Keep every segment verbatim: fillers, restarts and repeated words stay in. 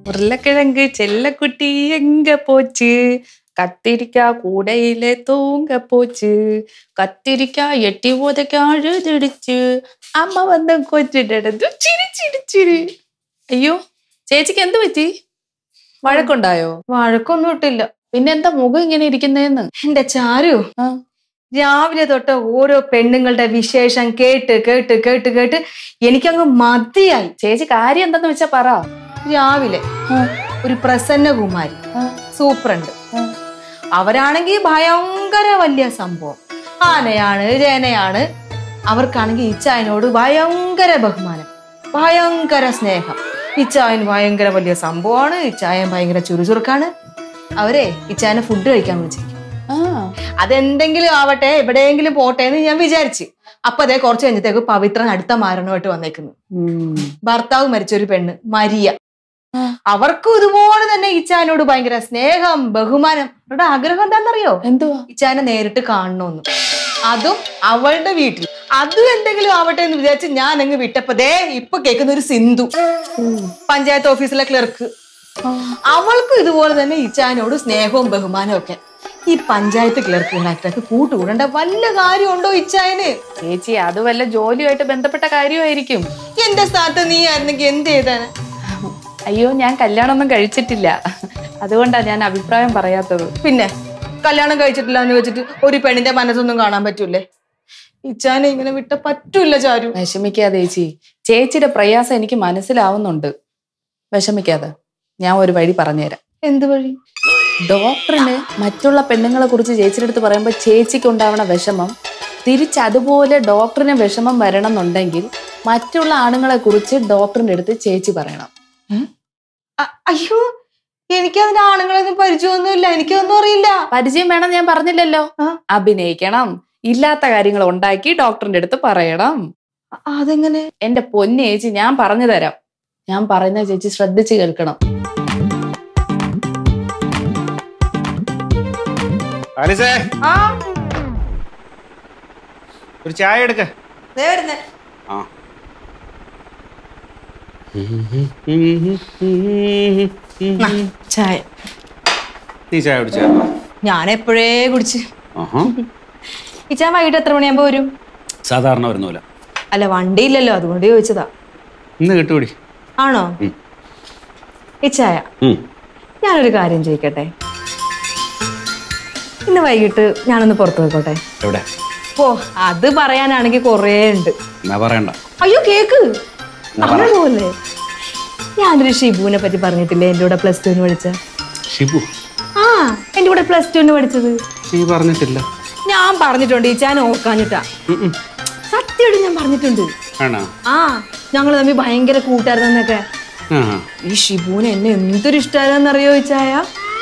உருளைக்கிழங்கு செல்லக்குட்டி எங்க போச்சு, கத்திரிக்காய் கூடையில தூங்க போச்சு, கத்திரிக்காய் எட்டி உதைக்க அழுதுடுச்சு, അമ്മ വന്ന് കൊച്ചിടത് ചിരിച്ചിടിച്ചിരി. അയ്യോ ചേച്ചിക്ക് എന്ത് പറ്റി? വഴക്കുണ്ടായോ? വഴക്കൊന്നും ഇട്ടില്ല. പിന്നെന്താ മുഖം ഇങ്ങനെ ഇരിക്കുന്നേന്ന്? എന്റെ ചാരു രാവിലെ തൊട്ട് ഓരോ പെണ്ണുങ്ങളുടെ വിശേഷം കേട്ട് കേട്ട് കേട്ട് കേട്ട് എനിക്കങ്ങ് മതിയായി. ചേച്ചി കാര്യം എന്താന്ന് വെച്ചാ പറ. രാവിലെ ഒരു പ്രസന്നകുമാരി സൂപ്രണ്ട്, അവരാണെങ്കിൽ ഭയങ്കര വലിയ സംഭവം, ആനയാണ് ജനയാണ്. അവർക്കാണെങ്കിൽ ഇച്ചായനോട് ഭയങ്കര ബഹുമാനം, ഭയങ്കര സ്നേഹം. ഇച്ചായൻ ഭയങ്കര വലിയ സംഭവമാണ്, ഇച്ചായൻ ഭയങ്കര ചുറുചുറുക്കാണ്. അവരെ ഇച്ചായനെ ഫുഡ് കഴിക്കാൻ വിളിച്ചിരിക്കും. അതെന്തെങ്കിലും ആവട്ടെ, എവിടെയെങ്കിലും പോട്ടെ എന്ന് ഞാൻ വിചാരിച്ചു. അപ്പൊ അതേ കുറച്ച് കഴിഞ്ഞത്തേക്ക് പവിത്രൻ അടുത്ത മാരണമായിട്ട് വന്നേക്കുന്നു. ഭർത്താവ് മരിച്ചൊരു പെണ്ണ് മരിയ, അവർക്കും ഇതുപോലെ തന്നെ ഇച്ചായനോട് ഭയങ്കര സ്നേഹം ബഹുമാനം. അവരുടെ ആഗ്രഹം എന്താണെന്നറിയോ? എന്തുവാ? ഇച്ചായനെ നേരിട്ട് കാണണമെന്ന്. അതും അവളുടെ വീട്ടിൽ. അതും എന്തെങ്കിലും ആവട്ടെ എന്ന് വിചാരിച്ച് ഞാൻ അങ്ങ് വിട്ടപ്പതേ ഇപ്പൊ കേൾക്കുന്ന ഒരു സിന്ധു, പഞ്ചായത്ത് ഓഫീസിലെ ക്ലർക്ക്. അവൾക്കും ഇതുപോലെ തന്നെ ഇച്ചായനോട് സ്നേഹവും ബഹുമാനവും ഒക്കെ. ഈ പഞ്ചായത്ത് ക്ലർക്ക് കൂട്ടുകൂടേണ്ട വല്ല കാര്യമുണ്ടോ ഇച്ചായന്? ചേച്ചി അത് വല്ല ജോലിയുമായിട്ട് ബന്ധപ്പെട്ട കാര്യമായിരിക്കും. എന്റെ സ്ഥാനത്ത് നീ ആയിരുന്നെങ്കിൽ എന്ത് ചെയ്താണ്? അയ്യോ ഞാൻ കല്യാണമൊന്നും കഴിച്ചിട്ടില്ല, അതുകൊണ്ടാ ഞാൻ അഭിപ്രായം പറയാത്തത്. പിന്നെ കല്യാണം കഴിച്ചിട്ടില്ല എന്ന് വെച്ചിട്ട് ഒരു പെണ്ണിന്റെ മനസ്സൊന്നും കാണാൻ പറ്റൂലേ? ഇച്ചാനെ ഇങ്ങനെ വിട്ട പറ്റൂല ചാരു. വിഷമിക്കാതെ ചേച്ചി, ചേച്ചിയുടെ പ്രയാസം എനിക്ക് മനസ്സിലാവുന്നുണ്ട്. വിഷമിക്കാതെ, ഞാൻ ഒരു വഴി പറഞ്ഞുതരാം. എന്ത് വഴി? ഡോക്ടറിന് മറ്റുള്ള പെണ്ണുങ്ങളെ കുറിച്ച് ചേച്ചിയുടെ അടുത്ത് പറയുമ്പോൾ ചേച്ചിക്ക് ഉണ്ടാവണ വിഷമം തിരിച്ചതുപോലെ ഡോക്ടറിന് വിഷമം വരണം എന്നുണ്ടെങ്കിൽ മറ്റുള്ള ആണുങ്ങളെ കുറിച്ച് ഡോക്ടറിന്റെ അടുത്ത് ചേച്ചി പറയണം. അയ്യോ എനിക്കതിന് ആണുങ്ങളൊന്നും പരിചയമൊന്നുമില്ല, എനിക്കൊന്നും അറിയില്ല. പരിചയം വേണം ഞാൻ പറഞ്ഞില്ലല്ലോ. അഭിനയിക്കണം, ഇല്ലാത്ത കാര്യങ്ങൾ ഉണ്ടാക്കി ഡോക്ടറിന്റെ അടുത്ത് പറയണം. അതെങ്ങനെ? എന്റെ പൊന്നു ചേച്ചി ഞാൻ പറഞ്ഞു തരാം. ഞാൻ പറയുന്ന ചേച്ചി ശ്രദ്ധിച്ച് കേൾക്കണം. ഒരു ചായ എടുക്ക. ചായ നീ ചായ കുടിച്ച? ഞാൻ എപ്പോഴേ കുടിച്ച്. ഈ ചായ വൈകിട്ട് എത്ര മണിയാകുമ്പോ വരും? സാധാരണ വരുന്നൂല. അല്ല വണ്ടി ഇല്ലല്ലോ, അതുകൊണ്ട് ചോദിച്ചതാ. ഇന്ന് കിട്ടുകൂടി. ആണോ? ഈ ചായ ഞാനൊരു കാര്യം ചോദിക്കട്ടെ? ഇന്ന് വൈകിട്ട് ഞാനൊന്ന് പുറത്തു പോയിക്കോട്ടെ? എവിടെ? ഓ അത് പറയാനാണെങ്കിൽ കൊറേ ഉണ്ട്. പറയണ്ട. അയ്യോ കേക്ക് പോലെ. ഞാനൊരു ഷിബുവിനെ പറ്റി പറഞ്ഞിട്ടില്ലേ എന്റെ കൂടെ പ്ലസ് ടുവിന് പഠിച്ച? ഷിബു? ആ എന്റെ കൂടെ പ്ലസ് ടുവിന് പഠിച്ചത്. നീ പറഞ്ഞിട്ടില്ല. ഞാൻ പറഞ്ഞിട്ടുണ്ട്, ഈ ഞാൻ ഓർക്കാഞ്ഞിട്ടാ. സത്യമായിട്ട് ഞാൻ പറഞ്ഞിട്ടുണ്ട്. ആ ഞങ്ങള് തമ്മിൽ ഭയങ്കര കൂട്ടായിരുന്നൊക്കെ. ഈ ഷിബുവിന് എന്നെ എന്തൊരു ഇഷ്ടമായിരുന്നറിയോ ഈ ചായ?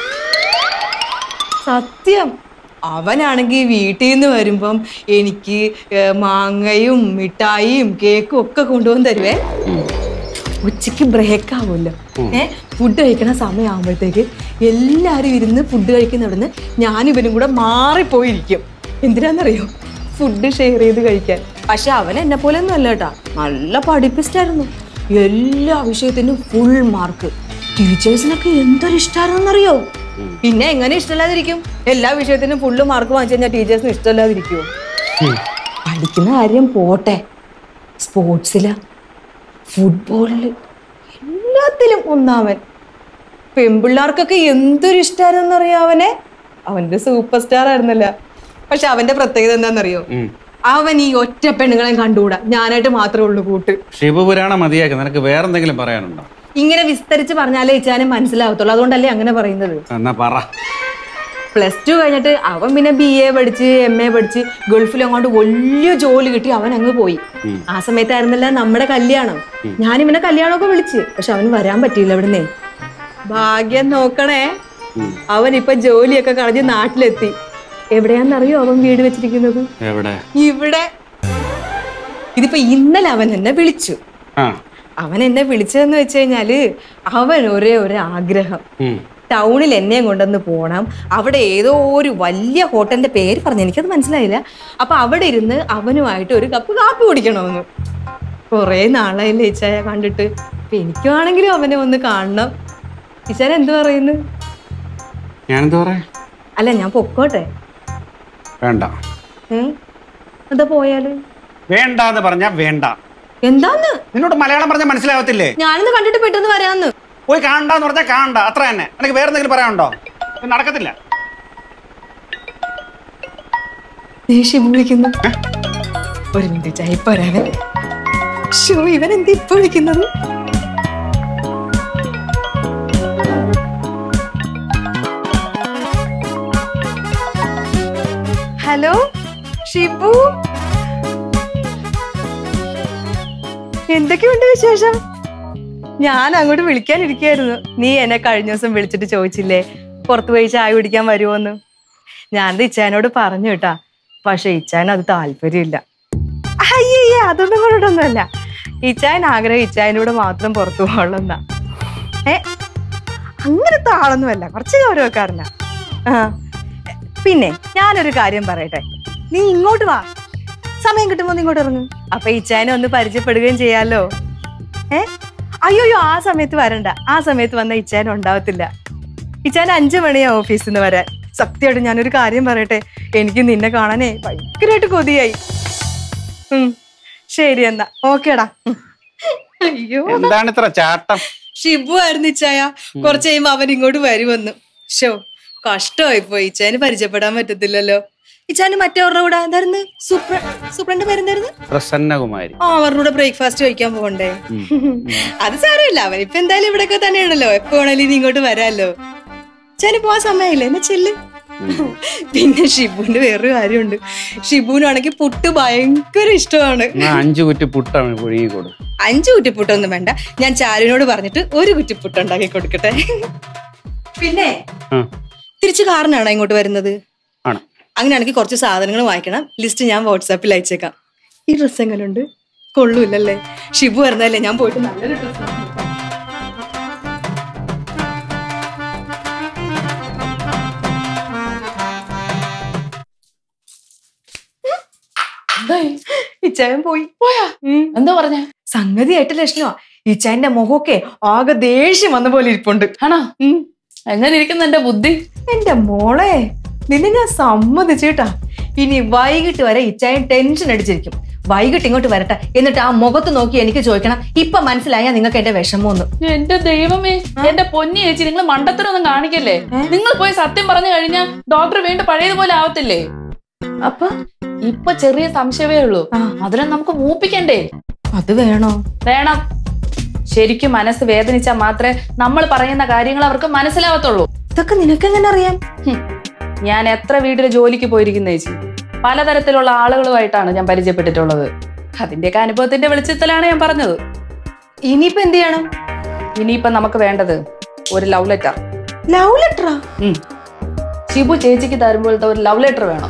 സത്യം. അവനാണെങ്കിൽ വീട്ടിൽ നിന്ന് വരുമ്പം എനിക്ക് മാങ്ങയും മിഠായിയും കേക്കും ഒക്കെ കൊണ്ടുവന്ന് തരുവേ. ഉച്ചക്ക് ബ്രേക്ക് ആവുമല്ലോ, ഏഹ് ഫുഡ് കഴിക്കണ സമയമാകുമ്പോഴത്തേക്ക് എല്ലാരും ഇരുന്ന് ഫുഡ് കഴിക്കുന്നിടന്ന് ഞാനിവനും കൂടെ മാറിപ്പോയിരിക്കും. എന്തിനാന്നറിയോ? ഫുഡ് ഷെയർ ചെയ്ത് കഴിക്കാൻ. പക്ഷെ അവൻ എന്നെ പോലെ ഒന്നും അല്ല കേട്ടാ, നല്ല പഠിപ്പിസ്റ്റായിരുന്നു. എല്ലാ വിഷയത്തിനും ഫുൾ മാർക്ക്. ടീച്ചേഴ്സിനൊക്കെ എന്തൊരു ഇഷ്ടമായിരുന്നറിയോ? പിന്നെ എങ്ങനെ ഇഷ്ടമല്ലാതിരിക്കും? എല്ലാ വിഷയത്തിനും ഫുള്ള് മാർക്ക് വാങ്ങിച്ചു കഴിഞ്ഞാൽ ടീച്ചേഴ്സിന് ഇഷ്ടമല്ലാതിരിക്കുമോ? പഠിക്കുന്ന കാര്യം പോട്ടെ, സ്പോർട്സില്, ഫുട്ബോളില്, എല്ലാത്തിലും ഒന്നാമൻ. പെൺപിള്ളേർക്കൊക്കെ എന്തൊരു ഇഷ്ടമായിരുന്നറിയോ അവനെ? അവന്റെ സൂപ്പർ സ്റ്റാർ ആയിരുന്നല്ല. പക്ഷെ അവന്റെ പ്രത്യേകത എന്താണെന്നറിയോ? അവൻ ഈ ഒറ്റ പെണ്ണുങ്ങളെ കണ്ടുകൂടാ, ഞാനായിട്ട് മാത്രമേ ഉള്ളൂ കൂട്ട്. ശിവപുരാണം മതിയാക്കി, നിനക്ക് വേറെന്തെങ്കിലും പറയാനുണ്ടോ? ഇങ്ങനെ വിസ്തരിച്ച് പറഞ്ഞാലേ ഇച്ചാനും മനസ്സിലാവത്തുള്ളൂ, അതുകൊണ്ടല്ലേ അങ്ങനെ പറയുന്നത്. പ്ലസ് ടു കഴിഞ്ഞിട്ട് അവൻ പിന്നെ ബി എ പഠിച്ച് എം എ പഠിച്ച് ഗൾഫിൽ അങ്ങോട്ട് വലിയ ജോലി കിട്ടി അവൻ അങ്ങ് പോയി. ആ സമയത്തായിരുന്നല്ല നമ്മുടെ കല്യാണം. ഞാനിവനെ കല്യാണമൊക്കെ വിളിച്ച്, പക്ഷെ അവന് വരാൻ പറ്റിയില്ല. ഇവിടുന്നേ ഭാഗ്യം നോക്കണേ, അവൻ ഇപ്പൊ ജോലിയൊക്കെ കളഞ്ഞ് നാട്ടിലെത്തി. എവിടെയാന്നറിയോ അവൻ വീട് വെച്ചിരിക്കുന്നത്? ഇവിടെ. ഇതിപ്പോ ഇന്നലെ അവൻ എന്നെ വിളിച്ചു. അവൻ എന്നെ വിളിച്ചതെന്ന് വെച്ച് കഴിഞ്ഞാല് അവൻ ഒരേ ഒരു ആഗ്രഹം, ടൗണിൽ എന്നെയും കൊണ്ടൊന്ന് പോണം. അവിടെ ഏതോ ഒരു വലിയ ഹോട്ടലിന്റെ പേര് പറഞ്ഞു, എനിക്കത് മനസ്സിലായില്ല. അപ്പൊ അവിടെ ഇരുന്ന് അവനുമായിട്ട് ഒരു കപ്പ് കാപ്പി കുടിക്കണമെന്ന്. കൊറേ നാളായില്ലേ ഇച്ചായ കണ്ടിട്ട്. എനിക്കാണെങ്കിലും അവനെ ഒന്ന് കാണണം. ഇച്ചാൻ എന്ത് പറയുന്നു? ഞാനെന്താ പറയാ? അല്ല ഞാൻ പൊക്കോട്ടെ. വേണ്ട. എന്താ പോയാല്? വേണ്ടാന്ന് പറഞ്ഞാ വേണ്ട. എന്താന്ന്? നിന്നോട് മലയാളം പറഞ്ഞാൽ മനസ്സിലാവത്തില്ലേ? ഞാനിന്ന് കണ്ടിട്ട് പെട്ടെന്ന് വരാന്ന്. പോയി കാണണ്ടെന്ന് പറഞ്ഞാൽ കാണണ്ട, അത്ര തന്നെ. എനിക്ക് വേറെ എന്തെങ്കിലും പറയാനുണ്ടോ? നടക്കത്തില്ല. ദേഷ്യം വിളിക്കുന്നു. ഒരു മിനിറ്റ് ചായ ഇപ്പൊ വരാവേ. ഷോ ഇവൻ എന്താ ഇപ്പൊ വിളിക്കുന്നത്? ഹലോ ഷിബു, എന്തൊക്കെയുണ്ട് വിശേഷം? ഞാൻ അങ്ങോട്ട് വിളിക്കാനിരിക്കായിരുന്നു. നീ എന്നെ കഴിഞ്ഞ ദിവസം വിളിച്ചിട്ട് ചോദിച്ചില്ലേ പുറത്തു പോയി ചായ കുടിക്കാൻ വരുമോന്ന്. ഞാനത് ഇച്ചാനോട് പറഞ്ഞു കേട്ടാ. പക്ഷെ ഇച്ചാൻ അത് താല്പര്യമില്ല. അയ്യേ അതൊന്നും കൊണ്ടൊന്നുമല്ല. ഇച്ചാൻ ആഗ്രഹം ഇച്ചാനോട് മാത്രം പുറത്തു പോകണമെന്നാ. ഏ അങ്ങനത്തെ ആളൊന്നുമല്ല, കുറച്ച് ഗൗരവക്കാരനാ. ആ പിന്നെ ഞാനൊരു കാര്യം പറയട്ടെ, നീ ഇങ്ങോട്ട് വാ, സമയം കിട്ടുമ്പോ നീ ഇങ്ങോട്ട് ഇറങ്ങും. അപ്പൊ ഇച്ചാനെ ഒന്ന് പരിചയപ്പെടുകയും ചെയ്യാലോ. ഏ അയ്യോയ്യോ ആ സമയത്ത് വരണ്ട. ആ സമയത്ത് വന്ന ഇച്ചാൻ ഉണ്ടാവത്തില്ല. ഇച്ചാൻ അഞ്ചു മണിയാ ഓഫീസിൽ നിന്ന് വരാൻ. സത്യമായിട്ട് ഞാനൊരു കാര്യം പറയട്ടെ, എനിക്ക് നിന്നെ കാണാനേ ഭയങ്കരമായിട്ട് കൊതിയായി. ഉം ശരി എന്നാ ഓക്കേടാ. അയ്യോ എന്താണ് ഇത്ര ചാട്ടം? ഷിബു ആയിരുന്നു ഇച്ചായ. കുറച്ച് കഴിയുമ്പോ അവൻ ഇങ്ങോട്ട് വരുമെന്ന്. ഷോ കഷ്ടമായി പോയി. ഇച്ചാന് പരിചയപ്പെടാൻ പറ്റത്തില്ലല്ലോ. ഇച്ചാന് മറ്റവരുടെ കൂടെ എന്തായിരുന്നു സൂപ്ര സൂപ്രണ്ട് പേരെന്തായിരുന്നു? പ്രസന്നകുമാരി. ആ അവരുടെ കൂടെ ബ്രേക്ക്ഫാസ്റ്റ് കഴിക്കാൻ പോകണ്ടേ? അത് സാരമില്ല, അവൻ ഇപ്പൊ എന്തായാലും ഇവിടെയൊക്കെ തന്നെയാണല്ലോ. എപ്പോ വേണേലും ഇനി ഇങ്ങോട്ട് വരാല്ലോ. ഇച്ചാന് പോവാൻ സമയമില്ല, എന്നാ ചെല്ല്. പിന്നെ ഷിബുവിന്റെ വേറൊരു കാര്യമുണ്ട്. ഷിബുവിനാണെങ്കിൽ പുട്ട് ഭയങ്കര ഇഷ്ടമാണ്. അഞ്ചു കുറ്റി പുട്ടാണ് പുഴുകി കൊടു. അഞ്ചു കുറ്റിപ്പുട്ടൊന്നും വേണ്ട, ഞാൻ ചാരുവിനോട് പറഞ്ഞിട്ട് ഒരു കുറ്റിപ്പുട്ട് ഉണ്ടാക്കി കൊടുക്കട്ടെ. പിന്നെ തിരിച്ചു കാറിനാണോ ഇങ്ങോട്ട് വരുന്നത്? അങ്ങനെയാണെങ്കിൽ കുറച്ച് സാധനങ്ങൾ വാങ്ങിക്കണം. ലിസ്റ്റ് ഞാൻ വാട്സാപ്പിൽ അയച്ചേക്കാം. ഈ ഡ്രസ്സ് എങ്ങനെയുണ്ട്? കൊള്ളൂല്ലേ? ഷിബു വരുന്നല്ലേ, ഞാൻ പോയിട്ട് നല്ലൊരു ഡ്രസ്സ്. ഇച്ചായൻ പോയി. പോയാ? എന്താ പറഞ്ഞ? സംഗതി ആയിട്ട് ലക്ഷണമാ. ഇച്ചായന്റെ മുഖമൊക്കെ ആകെ ദേഷ്യം വന്ന പോലെ ഇരിപ്പുണ്ട്. ആണോ? എങ്ങനെ ഇരിക്കുന്നു എന്റെ ബുദ്ധി? എന്റെ മോളെ നിന്നെ ഞാൻ സമ്മതിച്ചേട്ടാ. ഇനി വൈകിട്ട് വരെ ഇച്ചായൻ ടെൻഷൻ അടിച്ചിരിക്കും. വൈകിട്ട് ഇങ്ങോട്ട് വരട്ടെ, എന്നിട്ട് ആ മുഖത്ത് നോക്കി എനിക്ക് ചോദിക്കണം, ഇപ്പൊ മനസ്സിലായാ നിങ്ങൾക്ക് എന്റെ വിഷമമൊന്ന്. എന്റെ ദൈവമേ, എന്റെ പൊന്നി ചേച്ചി, നിങ്ങൾ മണ്ടത്തരൊന്നും കാണിക്കല്ലേ. നിങ്ങൾ പോയി സത്യം പറഞ്ഞു കഴിഞ്ഞാൽ ഡോക്ടർ വീണ്ടും പഴയതുപോലെ ആവത്തില്ലേ? അപ്പൊ ഇപ്പൊ ചെറിയ സംശയമേ ഉള്ളൂ, അതിനെ നമുക്ക് മൂപ്പിക്കണ്ടേ? അത് വേണോ? വേണം. ശരിക്കും മനസ്സ് വേദനിച്ചാൽ മാത്രമേ നമ്മൾ പറയുന്ന കാര്യങ്ങൾ അവർക്ക് മനസ്സിലാവത്തുള്ളൂ. ഇതൊക്കെ നിനക്കെങ്ങനെ അറിയാം? ഞാൻ എത്ര വീട്ടിൽ ജോലിക്ക് പോയിരിക്കുന്ന ചേച്ചി, പലതരത്തിലുള്ള ആളുകളുമായിട്ടാണ് ഞാൻ പരിചയപ്പെട്ടിട്ടുള്ളത്. അതിന്റെയൊക്കെ അനുഭവത്തിന്റെ വെളിച്ചത്തിലാണ് ഞാൻ പറഞ്ഞത്. ഇനിയിപ്പോ എന്ത് ചെയ്യണം? ഇനിയിപ്പൊ നമുക്ക് വേണ്ടത് ഒരു ലവ് ലെറ്റർ. ലവ് ലെറ്ററാ? ഷിബു ചേച്ചിക്ക് തരുമ്പോഴത്തെ ഒരു ലവ് ലെറ്റർ വേണം.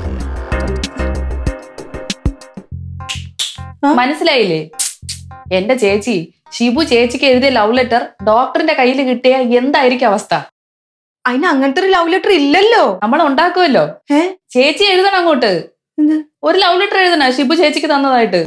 മനസ്സിലായില്ലേ? എന്റെ ചേച്ചി ഷിബു ചേച്ചിക്ക് എഴുതിയ ലവ് ലെറ്റർ ഡോക്ടറിന്റെ കയ്യിൽ കിട്ടിയ എന്തായിരിക്കും അവസ്ഥ? അതിന് അങ്ങനത്തെ ഒരു ലവ് ലെറ്റർ ഇല്ലല്ലോ. നമ്മൾ ഉണ്ടാക്കുമല്ലോ. ചേച്ചി എഴുതണം അങ്ങോട്ട്. ഒരു ലവ് ലെറ്റർ എഴുതണ ഷിബു ചേച്ചിക്ക് തന്നതായിട്ട്.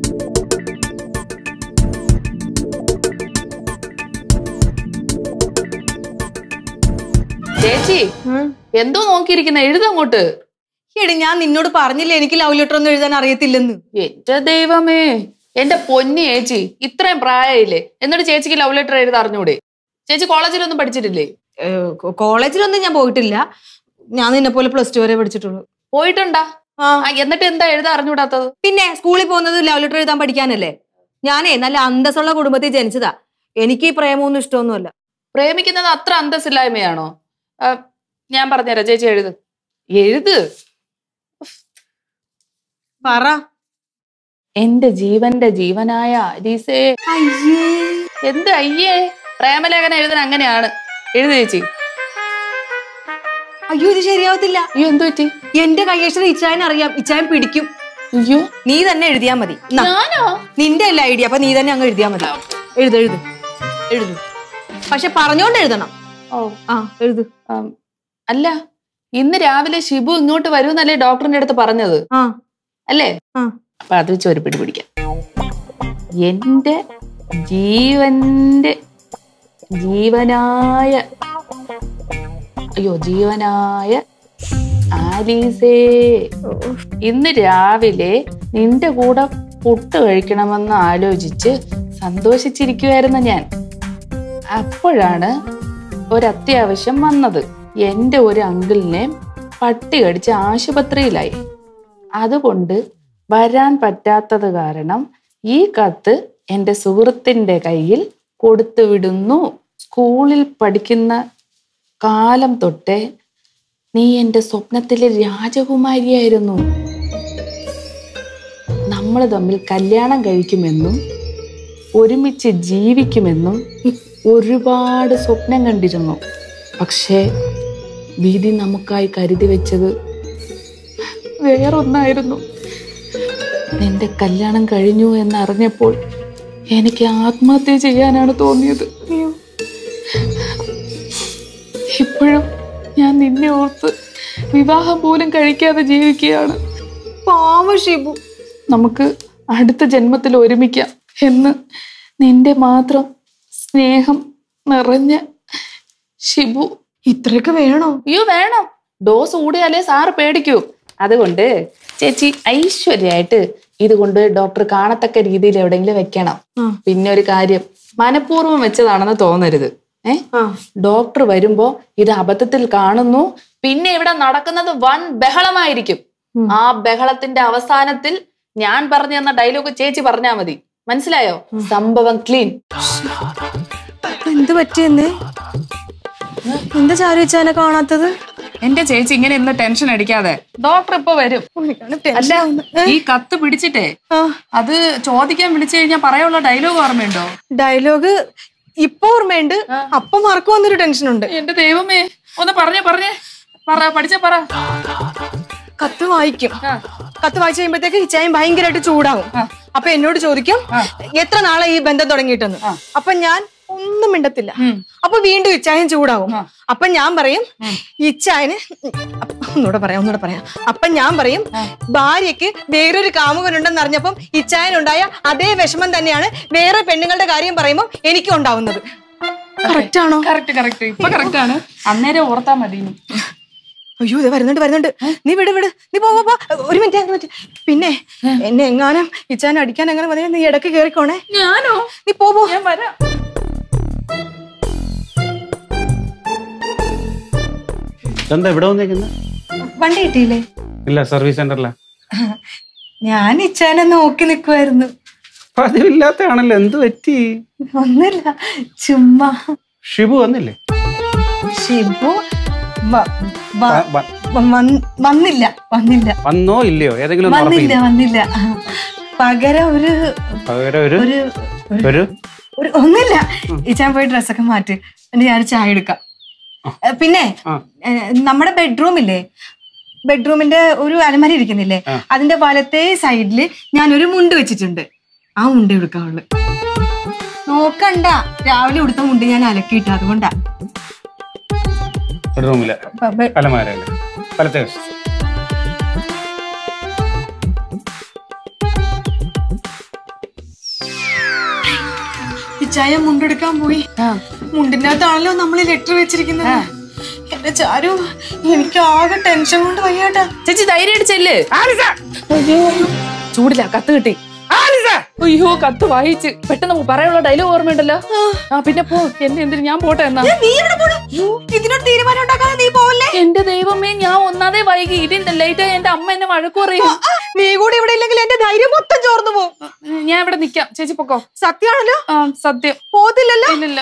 ചേച്ചി എന്തോ നോക്കിയിരിക്കുന്ന, എഴുതങ്ങോട്ട്. എടി ഞാൻ നിന്നോട് പറഞ്ഞില്ലേ എനിക്ക് ലവ് ലെറ്റർ ഒന്നും എഴുതാൻ അറിയത്തില്ലെന്ന്. എന്റെ ദൈവമേ, എന്റെ പൊന്നി ചേച്ചി, ഇത്രയും പ്രായമില്ലേ എന്നിട്ട് ചേച്ചിക്ക് ലവ് ലെറ്റർ എഴുതാൻ അറിഞ്ഞൂടെ? ചേച്ചി കോളേജിലൊന്നും പഠിച്ചിട്ടില്ലേ? കോളേജിലൊന്നും ഞാൻ പോയിട്ടില്ല. ഞാൻ നിന്നെ പോലെ പ്ലസ് ടു വരെ പഠിച്ചിട്ടുള്ളൂ. പോയിട്ടുണ്ടാ? എന്നിട്ട് എന്താ എഴുതാൻ അറിഞ്ഞൂടാത്തത്? പിന്നെ സ്കൂളിൽ പോകുന്നത് ലവ് ലെറ്റർ എഴുതാൻ പഠിക്കാനല്ലേ. ഞാനേ നല്ല അന്തസ്സുള്ള കുടുംബത്തിൽ ജനിച്ചതാ. എനിക്ക് ഈ പ്രേമൊന്നും ഇഷ്ടമൊന്നുമല്ല. പ്രേമിക്കുന്നത് അത്ര അന്തസ്സില്ലായ്മയാണോ? ഞാൻ പറഞ്ഞുതരാം, ചേച്ചി എഴുത്. എഴുത്. പറ. എന്റെ ജീവന്റെ ജീവനായ അരീസേ. എന്ത് അയ്യേ? പ്രേമലേഖനം എഴുതാൻ അങ്ങനെയാണ്. എഴുതി ചേച്ചി. അയ്യോ ഇത് ശരിയാവത്തില്ല. അയ്യോ എന്ത് പറ്റി? എന്റെ കയ്യക്ഷരം ഇച്ചായൻ അറിയാം, ഇച്ചായൻ പിടിക്കും. അയ്യോ നീ തന്നെ എഴുതിയാ മതി. ഞാനോ? നിന്റെ അല്ല ഐഡിയ, അപ്പൊ നീ തന്നെ അങ്ങ് എഴുതിയാ മതി. എഴുത് എഴുത് എഴുതു. പക്ഷെ പറഞ്ഞോണ്ട് എഴുതണം. ഓ ആ എഴുതു. അല്ല, ഇന്ന് രാവിലെ ഷിബു ഇങ്ങോട്ട് വരുമെന്നല്ലേ ഡോക്ടറിന്റെ അടുത്ത് പറഞ്ഞത്? ആ അല്ലേ? അപ്പൊ അത് വെച്ച് ഒരു പിടി പിടിക്കാം. എന്റെ ജീവന്റെ ജീവനായ അയ്യോ ജീവനായ ആലീസേ, ഇന്ന് രാവിലെ നിന്റെ കൂടെ പുട്ട് കഴിക്കണമെന്ന് ആലോചിച്ച് സന്തോഷിച്ചിരിക്കുവായിരുന്നു ഞാൻ. അപ്പോഴാണ് ഒരത്യാവശ്യം വന്നത്. എൻ്റെ ഒരു അങ്കിളിനെ പട്ടി കടിച്ച് ആശുപത്രിയിലായി. അതുകൊണ്ട് വരാൻ പറ്റാത്തത് കാരണം ഈ കത്ത് എൻ്റെ സുഹൃത്തിൻ്റെ കയ്യിൽ കൊടുത്തു വിടുന്നു. സ്കൂളിൽ പഠിക്കുന്ന കാലം തൊട്ടേ നീ എൻ്റെ സ്വപ്നത്തിലെ രാജകുമാരിയായിരുന്നു. നമ്മൾ തമ്മിൽ കല്യാണം കഴിക്കുമെന്നും ഒരുമിച്ച് ജീവിക്കുമെന്നും ഒരുപാട് സ്വപ്നം കണ്ടിരുന്നു. പക്ഷേ വിധി നമുക്കായി കരുതി വെച്ചത് വേറൊന്നായിരുന്നു. നിന്റെ കല്യാണം കഴിഞ്ഞു എന്നറിഞ്ഞപ്പോൾ എനിക്ക് ആത്മഹത്യ ചെയ്യാനാണ് തോന്നിയത്. ഇപ്പോഴും ഞാൻ നിന്നെ ഓർത്ത് വിവാഹം പോലും കഴിക്കാതെ ജീവിക്കുകയാണ്. പാവ ഷിബു. നമുക്ക് അടുത്ത ജന്മത്തിൽ ഒരുമിക്കാം എന്ന് നിന്റെ മാത്രം സ്നേഹം നിറഞ്ഞ ഷിബു. ഇത്രയൊക്കെ വേണോ? അയ്യോ വേണം. ഡോസ് കൂടിയാലേ സാറ് പേടിക്കൂ. അതുകൊണ്ട് ചേച്ചി ഐശ്വര്യമായിട്ട് ഇതുകൊണ്ട് ഡോക്ടർ കാണത്തക്ക രീതിയിൽ എവിടെയെങ്കിലും വെക്കണം. പിന്നെ ഒരു കാര്യം, മനഃപൂർവ്വം വെച്ചതാണെന്ന് തോന്നരുത്. ഏ ഡോക്ടർ വരുമ്പോ ഇത് അബദ്ധത്തിൽ കാണുന്നു, പിന്നെ ഇവിടെ നടക്കുന്നത് വൻ ബഹളമായിരിക്കും. ആ ബഹളത്തിന്റെ അവസാനത്തിൽ ഞാൻ പറഞ്ഞു തന്ന ഡയലോഗ് ചേച്ചി പറഞ്ഞാ മതി. മനസ്സിലായോ? സംഭവം ക്ലീൻ. എന്ത് പറ്റിയെന്നേ? എന്താ ചാരുവെച്ചാനെ കാണാത്തത്? എന്റെ ചേച്ചി ഇങ്ങനെ ഇന്ന് ടെൻഷൻ അടിക്കാതെ, ഡോക്ടർ ഇപ്പൊ വരും. അല്ല, ഈ കത്ത് പിടിച്ചിട്ടേ അത് ചോദിക്കാൻ വിളിച്ചു കഴിഞ്ഞാൽ പറയാനുള്ള ഡയലോഗ് ഓർമ്മയുണ്ടോ? ഡയലോഗ് ഇപ്പൊ ഓർമ്മയുണ്ട്, അപ്പൊ മറക്കു വന്നൊരു ടെൻഷൻ ഉണ്ട്. എന്റെ ദൈവമേ, ഒന്ന് പറഞ്ഞേ പറഞ്ഞേ പറ പഠിച്ച പറ. കത്ത് വായിക്കും. കത്ത് വായിച്ചു കഴിയുമ്പോഴത്തേക്ക് ഹിച്ചായും ഭയങ്കരമായിട്ട് ചൂടാവും. അപ്പൊ എന്നോട് ചോദിക്കും എത്ര നാളെ ഈ ബന്ധം തുടങ്ങിയിട്ടെന്ന്. അപ്പൊ ഞാൻ ഒന്നും മിണ്ടത്തില്ല. അപ്പൊ വീണ്ടും ഇച്ചായൻ ചൂടാവും. അപ്പൊ ഞാൻ പറയും ഇച്ചായന് ഒന്നുകൂടെ പറയാം ഒന്നുകൂടെ പറയാം അപ്പൊ ഞാൻ പറയും ഭാര്യക്ക് വേറൊരു കാമുകനുണ്ടെന്ന് അറിഞ്ഞപ്പം ഇച്ചായനുണ്ടായ അതേ വിഷമം തന്നെയാണ് വേറെ പെണ്ണുങ്ങളുടെ കാര്യം പറയുമ്പോൾ എനിക്കും ഉണ്ടാവുന്നത്. കറക്റ്റ് ആണോ? കറക്റ്റ് കറക്റ്റ് ഇപ്പൊ കറക്റ്റ് ആണ്. അന്നേരം ഓർത്താ മതി. അയ്യോ ഇത് വരുന്നുണ്ട് വരുന്നുണ്ട് നീ വിട് വിട് നീ പോ പോ ഒരു മിനിറ്റ്. പിന്നെ എന്നെ എങ്ങാനും ഇച്ചാൻ അടിക്കാൻ എങ്ങനെ മതി, നീ ഇടയ്ക്ക് കേറിക്കോണേ. ഞാനോ? നീ പോ പോ. ഞാൻ വരാം. എന്താ ഇവിടെ വന്നേക്കുന്നത്? വണ്ടി കിട്ടിയില്ലേ? ഇല്ല, സർവീസ് സെന്ററില. ഞാൻ ഇച്ചാനെ നോക്കി നിക്കുവായിരുന്നു. പതിവില്ലാത്തയാണല്ലോ, എന്ത് പറ്റി? ഒന്നുമില്ല, ചുമ്മാ. ഷിബു വന്നില്ലേ? ഷിബു വന്നില്ല വന്നില്ല വന്നോ ഇല്ലയോ? ഏതെങ്കിലും വന്നില്ല വന്നില്ല പകരം ഒരു പകരം ഒരു ഒരു ഒരു ഒന്നുമില്ല. ഇച്ചാൻ പോയി ഡ്രസ്സൊക്കെ മാറ്റി എന്നിട്ട് ഞാൻ ചായ എടുക്കാം. പിന്നെ നമ്മുടെ ബെഡ്റൂമില്ലേ, ബെഡ്റൂമിന്റെ ഒരു അലമാരി ഇരിക്കുന്നില്ലേ, അതിന്റെ വലത്തെ സൈഡില് ഞാൻ ഒരു മുണ്ട് വെച്ചിട്ടുണ്ട്. ആ മുണ്ട് എടുക്കാവുള്ളു. നോക്കണ്ട, രാവിലെ ഉടുത്ത മുണ്ട് ഞാൻ അലക്കിയിട്ട, അതുകൊണ്ടാ. ബെഡ്റൂമിലെ അലമാരല്ലേ? വലത്തെ ഇച്ചായ മുണ്ടെടുക്കാൻ പോയി. മുണ്ടിന്റെ അകത്താണല്ലോ നമ്മൾ ലെറ്റർ വെച്ചിരിക്കുന്നത്. എന്റെ ചാരു, എനിക്ക് ആകെ ടെൻഷൻ കൊണ്ട് വയ്യാട്ടാ. ചേച്ചി ധൈര്യം അടിച്ചല്ലേ? അയ്യോ ചൂടില്ല, കത്ത് കിട്ടി. അയ്യോ കത്ത് വായിച്ച് പെട്ടെന്ന് പറയാനുള്ള ഡയലോഗ് ഓർമ്മയുണ്ടല്ലോ. ആ പിന്നെ പോ. എന്നെ എന്തിനു, ഞാൻ പോട്ടെ എന്നാ. ഇതിനൊരു തീരുമാനം ഉണ്ടാക്കാതെ നീ പോവല്ലേ? എന്റെ ദൈവമേ, ഞാൻ ഒന്നാതെ വൈകി. ഇതിന്റെ ലേറ്റ് ആയി എന്റെ അമ്മ എന്നെ വഴക്കു പറയും. നീ കൂടെ ഇവിടെ ഇല്ലെങ്കിൽ എന്റെ ധൈര്യം മൊത്തം ചോർന്നു പോകും. ഞാൻ ഇവിടെ നിക്കാം. ചേച്ചി പൊക്കോ. സത്യമാണല്ലോ? ആ സത്യം. പോത്തില്ലല്ലോ? ഇല്ലല്ലോ.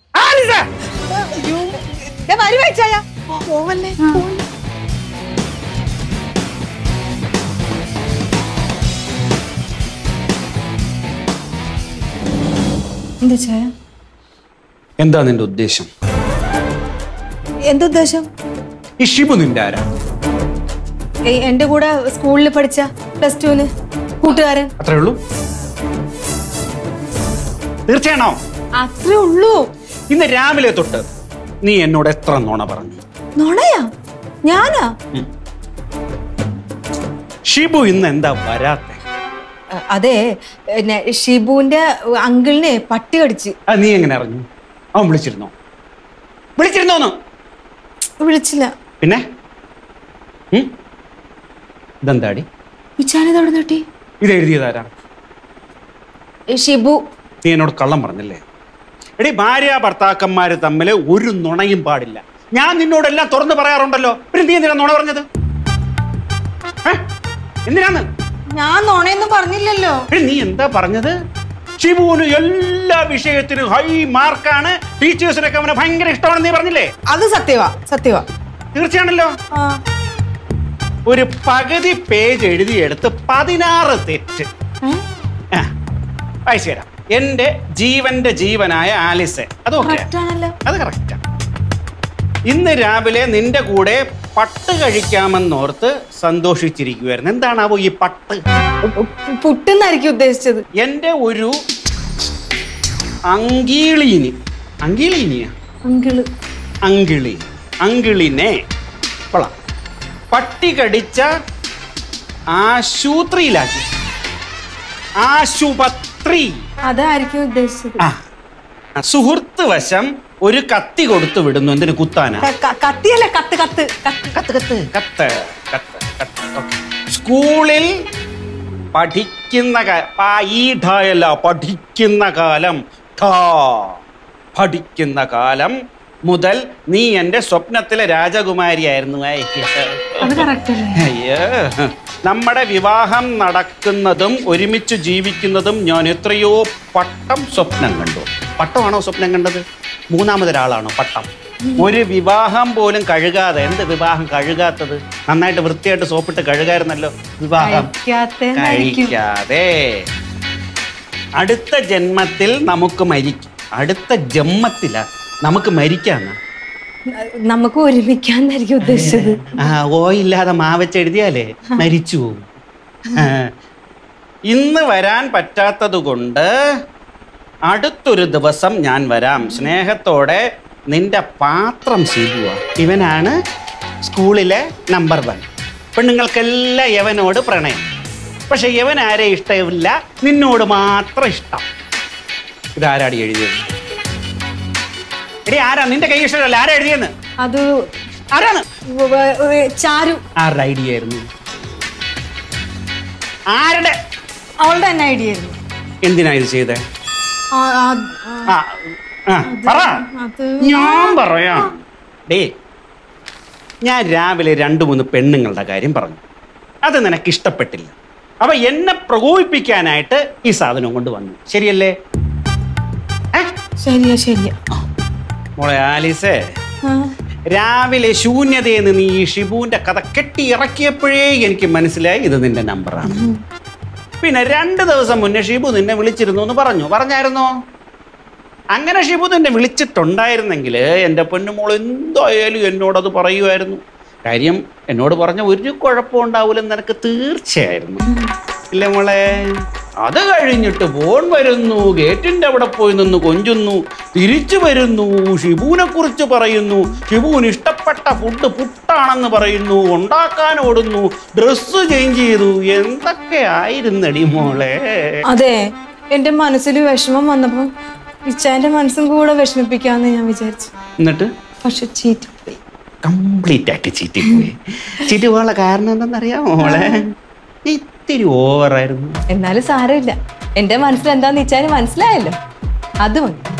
വരുവാച്ചായ പോവല്ലേ? എന്താ ചായ? എന്താ നിന്റെ ഉദ്ദേശം? എന്തുദ്ദേശം? ഈ ഷിബു നിന്റെ ആരാ? എന്റെ കൂടെ സ്കൂളിൽ പഠിച്ച പ്ലസ് ടുവിന് കൂട്ടുകാരൻ. അത്രേ ഉള്ളൂ? തീർച്ചയാണോ? അത്രേ ഉള്ളൂ. ഇന്ന് രാവിലെ തൊട്ട് നീ എന്നോട് എത്ര നുണ പറഞ്ഞു? നുണയാ? ഞാനാ? ഷിബു ഇന്ന് എന്താ വരാത്തെ? അതെ, ഷിബുവിന്റെ അങ്കിളിനെ പട്ടി കടിച്ച്. നീ എങ്ങനെ അറിഞ്ഞു? അവൻ വിളിച്ചിരുന്നോ? വിളിച്ചിരുന്നോന്ന്? വിളിച്ചില്ല. പിന്നെ ഇതെന്താടി? ഇച്ചാനെവിടെ നട്ടി? ഇത് എഴുതിയതാരാണ്? ഷിബു. നീ എന്നോട് കള്ളം പറഞ്ഞല്ലേ? എടി, ഭാര്യ ഭർത്താക്കന്മാര് തമ്മിൽ ഒരു നുണയും പാടില്ല. ഞാൻ നിന്നോടെല്ലാം തുറന്നു പറയാറുണ്ടല്ലോ. പിന്നെ നീ എന്തിനാ നുണ പറഞ്ഞത്? എന്തിനാന്ന്? ഞാൻ നുണയൊന്നും പറഞ്ഞില്ലല്ലോ. നീ എന്താ പറഞ്ഞത്? ഷിബുവിന് എല്ലാ വിഷയത്തിനും ഹൈ മാർക്കാണ്, ടീച്ചേഴ്സിനൊക്കെ അവനെ ഭയങ്കര ഇഷ്ടമാണെന്ന് നീ പറഞ്ഞില്ലേ? അത് സത്യവാ, സത്യവാ. തീർച്ചയാണല്ലോ. ഒരു പകുതി പേജ് എഴുതിയെടുത്ത് പതിനാറ് തെറ്റ്. വായിച്ചു തരാം. എന്റെ ജീവന്റെ ജീവനായ ആലിസെ, അതൊക്കെ അത് കറക്റ്റാ. ഇന്ന് രാവിലെ നിന്റെ കൂടെ പട്ട് കഴിക്കാമെന്നോർത്ത് സന്തോഷിച്ചിരിക്കുവായിരുന്നു. എന്താണാവോ ഈ പട്ട്? പുട്ടെന്നായിരിക്കും ഉദ്ദേശിച്ചത്. എന്റെ ഒരു അങ്കിളീനി അങ്കിളീനിയ അങ്കിള് അങ്കിളി അങ്കിളിനെ കൊള്ളാം പട്ടി കടിച്ച ആശുപത്രിയിലാക്കി. ആശുപത്രി അതായിരിക്കും ഉദ്ദേശിച്ചത്. സുഹൃത്ത് വശം ഒരു കത്തി കൊടുത്തു വിടുന്നു. എന്തിനു? കുത്താന. കത്തിയല്ല, കത്ത് കത്ത് കത്ത് കത്ത് കത്ത് കത്ത് കത്ത്. സ്കൂളിൽ പഠിക്കുന്ന പഠിക്കുന്ന കാലം പഠിക്കുന്ന കാലം മുതൽ നീ എന്റെ സ്വപ്നത്തിലെ രാജകുമാരിയായിരുന്നു. അയ്യോ, നമ്മുടെ വിവാഹം നടക്കുന്നതും ഒരുമിച്ച് ജീവിക്കുന്നതും ഞാൻ എത്രയോ പട്ടം സ്വപ്നം കണ്ടു. പട്ടമാണോ സ്വപ്നം കണ്ടത്? മൂന്നാമതൊരാളാണോ പട്ടം? ഒരു വിവാഹം പോലും കഴുകാതെ. എന്ത് വിവാഹം കഴുകാത്തത്? നന്നായിട്ട് വൃത്തിയായിട്ട് സോപ്പിട്ട് കഴുകായിരുന്നല്ലോ. വിവാഹം കഴിക്കാതെ. അടുത്ത ജന്മത്തിൽ നമുക്ക് മരിക്കും. അടുത്ത ജന്മത്തില നമുക്ക് മരിക്കാന്ന നമുക്ക് ഒരുമിക്കാന്നായിരിക്കും ഉദ്ദേശിച്ചത്. ആ ഓ ഇല്ലാതെ മാവച്ചെഴുതിയാലേ മരിച്ചു പോകും. ഇന്ന് വരാൻ പറ്റാത്തത് കൊണ്ട് അടുത്തൊരു ദിവസം ഞാൻ വരാം. സ്നേഹത്തോടെ നിന്റെ പാത്രം ശീലുക. ഇവനാണ് സ്കൂളിലെ നമ്പർ വൺ. പെണ്ണുങ്ങൾക്കെല്ലാം യവനോട് പ്രണയം. പക്ഷെ യവൻ ആരെ ഇഷ്ടമില്ല, നിന്നോട് മാത്രം ഇഷ്ടം. ഇതാരാടി എഴുതിയത്? എടി ആരാ? നിന്റെ കൈ ഇഷ്ടമല്ല. ആരാ എഴുതിയെന്ന്? അത് ആരാണ്? ചാരു. ആരുടെ ഐഡിയ ആയിരുന്നു? ആരുടെ? അവളുടെ തന്നെ ഐഡിയ ആയിരുന്നു. എന്തിനാ ഇത് ചെയ്തേ? ഞാൻ പറയാം. ഡേ, ഞാൻ രാവിലെ രണ്ടു മൂന്ന് പെണ്ണുങ്ങളുടെ കാര്യം പറഞ്ഞു. അത് നിനക്ക് ഇഷ്ടപ്പെട്ടില്ല. അപ്പൊ എന്നെ പ്രകോപിപ്പിക്കാനായിട്ട് ഈ സാധനം കൊണ്ട് വന്നു. ശരിയല്ലേ? ശരിയാ ശരിയാ. മോളെ ആലിസേ, രാവിലെ ശൂന്യതയെന്ന് നീ ഈ ഷിബുവിന്റെ കഥ കെട്ടി ഇറക്കിയപ്പോഴേ എനിക്ക് മനസ്സിലായി ഇത് നിന്റെ നമ്പറാണ്. പിന്നെ രണ്ട് ദിവസം മുന്നേ ഷിബു നിന്നെ വിളിച്ചിരുന്നു എന്ന് പറഞ്ഞു. പറഞ്ഞായിരുന്നോ? അങ്ങനെ ഷിബു നിന്നെ വിളിച്ചിട്ടുണ്ടായിരുന്നെങ്കിൽ എൻ്റെ പൊന്നുമോൾ എന്തായാലും എന്നോടത് പറയുമായിരുന്നു. കാര്യം എന്നോട് പറഞ്ഞ ഒരു കുഴപ്പം ഉണ്ടാവില്ലെന്ന് എനിക്ക് തീർച്ചയായിരുന്നു. ഇല്ലേ മോളെ? അത് കഴിഞ്ഞിട്ട് ഫോൺ വരുന്നു, ഗേറ്റിൻ്റെ അവിടെ പോയി നിന്ന് കൊഞ്ചുന്നു, തിരിച്ചു വരുന്നു, ഷിബുവിനെ കുറിച്ച് പറയുന്നു, ഷിബുവിന് ഇഷ്ടപ്പെട്ട ഫുഡ് പുട്ടാണെന്ന് പറയുന്നു, ഉണ്ടാക്കാൻ ഓടുന്നു, ഡ്രസ്സ് ചേഞ്ച് ചെയ്തു. എന്തൊക്കെ ആയിരുന്നടി മോളെ. അതെ, എൻ്റെ മനസ്സിൽ വിഷമം വന്നപ്പോൾ ഇച്ചാന്റെ മനസ്സും കൂടെ വിഷമിപ്പിക്കാന്ന് ഞാൻ വിചാരിച്ചു. എന്നിട്ട് പക്ഷെ ചീറ്റിപ്പോയി. കംപ്ലീറ്റ് ആയിട്ട് ചീറ്റിപ്പോയി. ചീറ്റുപോകാനുള്ള കാരണം എന്താണെന്നറിയാമോ മോളെ? ഇത്തിരി ഓവറായിരുന്നു. എന്നാലും സാരമില്ല, എന്റെ മനസ്സിൽ എന്താന്ന് വെച്ചാൽ മനസ്സിലായല്ലോ. അത് മതി.